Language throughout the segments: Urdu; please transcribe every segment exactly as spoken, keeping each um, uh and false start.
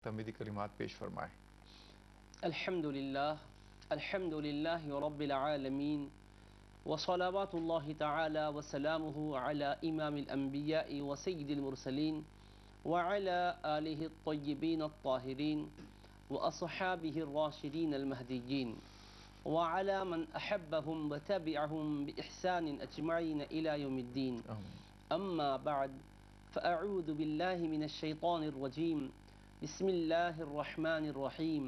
تمہیدی کلمات پیش فرمائیں۔ الحمدللہ الحمدللہ رب العالمین وصلوات اللہ تعالی وسلامہ علی امام الانبیاء وسید المرسلین وعلى آلہ الطیبین الطاہرین واصحابہ الراشدین المہدیین وعلى من احبهم وتبعهم بإحسان اجمعین الى یوم الدین اما بعد فاعوذ باللہ من الشیطان الرجیم بسم اللہ الرحمن الرحیم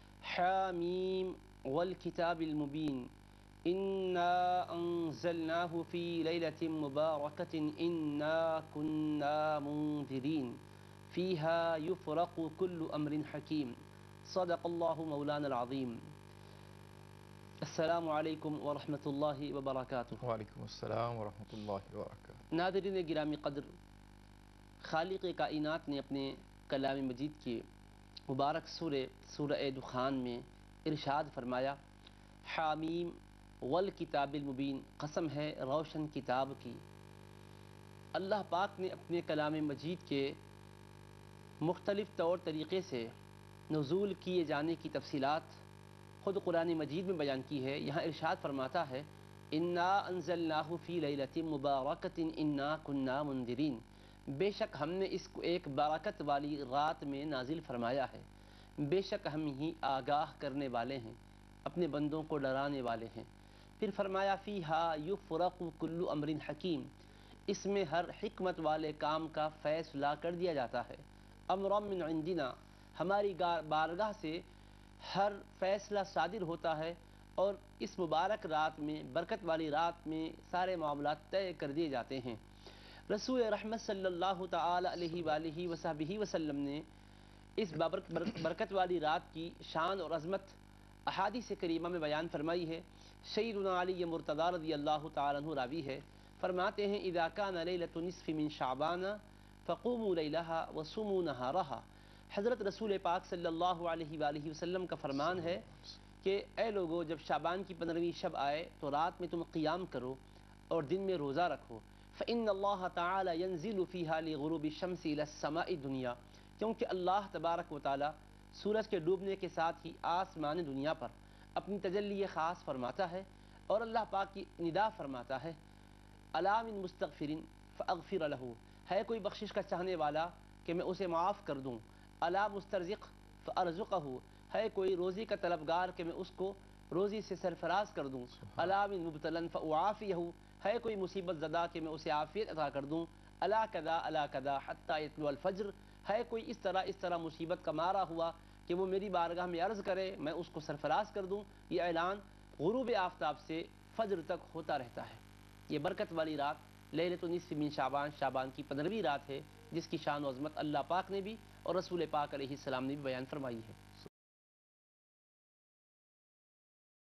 حامیم والکتاب المبین انا انزلناه فی لیلة مبارکۃ انا کنا منذرین فیہا یفرق کل امر حکیم صدق اللہ مولانا العظیم۔ السلام علیکم ورحمۃ اللہ وبرکاتہ۔ وعلیکم السلام ورحمۃ اللہ وبرکاتہ۔ ناظرین گرامی قدر، خالق کائنات نے اپنے کلام مجید کے مبارک سورہ سورہ دخان میں ارشاد فرمایا، حامیم والکتاب المبین، قسم ہے روشن کتاب کی۔ اللہ پاک نے اپنے کلام مجید کے مختلف طور طریقے سے نزول کیے جانے کی تفصیلات خود قرآن مجید میں بیان کی ہے۔ یہاں ارشاد فرماتا ہے، انا انزلناہ فی لیلۃ مبارکۃ انا کنا منذرین، بے شک ہم نے اس کو ایک برکت والی رات میں نازل فرمایا ہے، بے شک ہم ہی آگاہ کرنے والے ہیں، اپنے بندوں کو ڈرانے والے ہیں۔ پھر فرمایا فیہا یفرق کل امر حکیم، اس میں ہر حکمت والے کام کا فیصلہ کر دیا جاتا ہے۔ امرا من عندنا، ہماری بارگاہ سے ہر فیصلہ صادر ہوتا ہے، اور اس مبارک رات میں، برکت والی رات میں سارے معاملات طے کر دیے جاتے ہیں۔ رسول رحمت صلی اللہ تعالی علیہ وآلہ وصحبہ وسلم نے اس برکت والی رات کی شان اور عظمت احادیث کریمہ میں بیان فرمائی ہے۔ سیدنا علی مرتضی رضی اللہ تعالیٰ عنہ راوی ہے، فرماتے ہیں اذا کان لیلۃ نصف من شعبان فقوموا لیلہا وصوموا نہارہا۔ حضرت رسول پاک صلی اللہ علیہ وآلہ وسلم کا فرمان ہے کہ اے لوگو، جب شعبان کی پندرہویں شب آئے تو رات میں تم قیام کرو اور دن میں روزہ رکھو۔ فإن اللہ تعالی ینزل فیہا لغروب الشمس الی السماء الدنیا، کیونکہ اللہ تبارک و تعالی سورج کے ڈوبنے کے ساتھ ہی آسمان دنیا پر اپنی تجلی خاص فرماتا ہے، اور اللہ پاک کی ندا فرماتا ہے، الا من مستغفر فاغفر لہ، ہے کوئی بخشش کا چاہنے والا کہ میں اسے معاف کر دوں، الا مسترزق فارزقہ، ہے کوئی روزی کا طلبگار کہ میں اس کو روزی سے سرفراز کر دوں، الا من مبتلا فاعافیہ، ہے کوئی مصیبت زدہ کہ میں اسے عافیت عطا کر دوں، الا کذا الا کذا حتی یطلع الفجر، ہے کوئی اس طرح اس طرح مصیبت کا مارا ہوا کہ وہ میری بارگاہ میں عرض کرے میں اس کو سرفراز کر دوں۔ یہ اعلان غروب آفتاب سے فجر تک ہوتا رہتا ہے۔ یہ برکت والی رات لیلۃ نصف من شعبان، شعبان کی پندرہویں رات ہے، جس کی شان و عظمت اللہ پاک نے بھی اور رسول پاک علیہ السلام نے بھی بیان فرمائی ہے۔